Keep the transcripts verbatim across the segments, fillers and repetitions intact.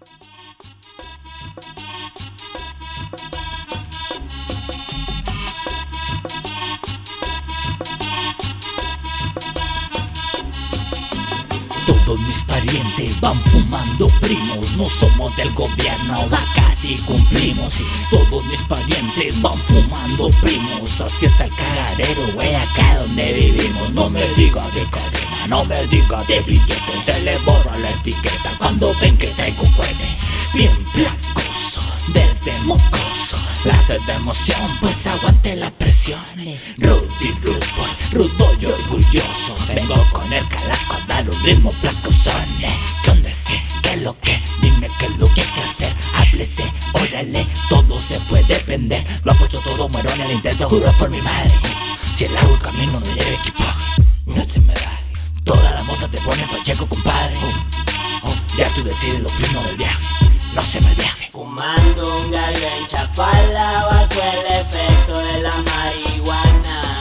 Todos mis parientes van fumando primos. No somos del gobierno, acá sí cumplimos. Y todos mis parientes van fumando primos. Así está el cagadero, wey, acá donde vivimos. No me diga de cadena, no me diga de billete. Se le borra la etiqueta cuando ven que traigo cohete. Bien placoso, desde mocoso. La sed de emoción, pues aguante la presión. Rudy, rude boy, rudo y orgulloso. Vengo con el calaco a dar un ritmo placosón. ¿Qué onda es? ¿Qué es lo que? Dime qué es lo que hay que hacer. Háblese, órale, todo se puede vender. Lo apuesto todo, muero en el intento, juro por mi madre. Si el largo el camino no lleva equipaje, no se me da. Toda la mota te pone pacheco, compadre. uh, uh, Ya tú decides lo fino del viaje, no se me viaje. Fumando un gallo en Chapala bajo el efecto de la marihuana.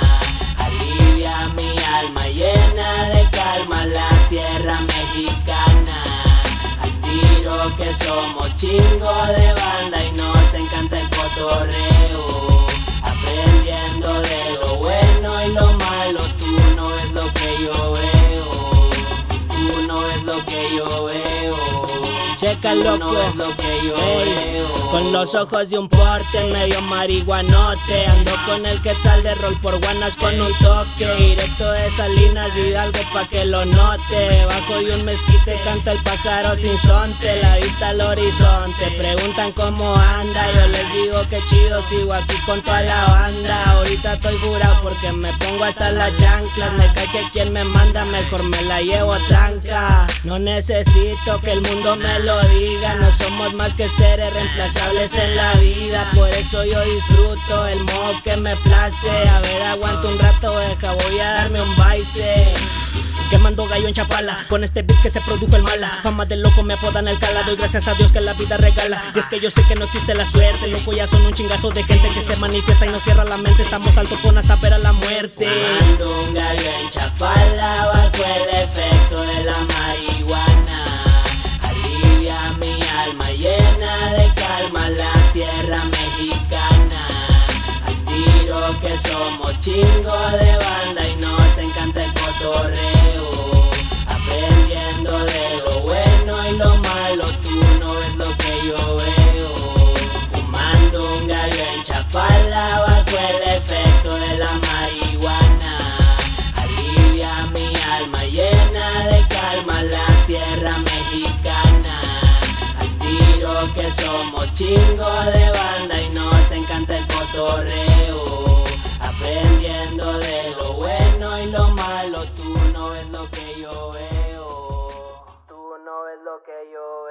Alivia mi alma llena de calma la tierra mexicana. Al tiro que somos chingo de banda y nos encanta el cotorreo. Aprendiendo de lo bueno y lo malo, tú no ves lo que yo veo. Tú no ves lo que yo veo. Checa, loco, no es lo que yo ey, veo. con los ojos de un porte, medio marihuanote. Ando con el quetzal de rol por guanas con un toque. Directo de Salinas Hidalgo pa' que lo note. Bajo de un mezquite canta el pájaro sin sonte. La vista al horizonte, preguntan cómo anda. Yo les digo que chido, sigo aquí con toda la banda. Ahorita estoy jurado porque me pongo hasta las chanclas. Me cae que quien me manda, mejor me la llevo tranca. No necesito que el mundo me lo diga, no somos más que seres reemplazables en la vida. Por eso yo disfruto el modo que me place. A ver, aguanto un rato, deja, voy a darme un baile. Quemando gallo en Chapala, con este beat que se produjo el mala. Fama de loco me apodan el cala, doy gracias a Dios que la vida regala. Y es que yo sé que no existe la suerte, loco ya son un chingazo de gente que se manifiesta y no cierra la mente. Estamos al topón hasta ver a la muerte. Fumando un gallo en Chapala bajo el efecto de la marihuana. Alivia mi alma llena de calma la tierra mexicana. Al tiro que somos chingo de banda y nos encanta el cotorreo. Aprendiendo de lo bueno y lo malo, tú no ves lo que yo veo. Fumando un gallo en Chapala bajo el efecto de la marihuana. Alivia mi alma llena de calma la tierra mexicana. Al tiro que somos chingo de banda y nos encanta el cotorreo. Aprendiendo de lo bueno y lo malo, tú no ves lo que yo veo. Tú no ves lo que yo veo.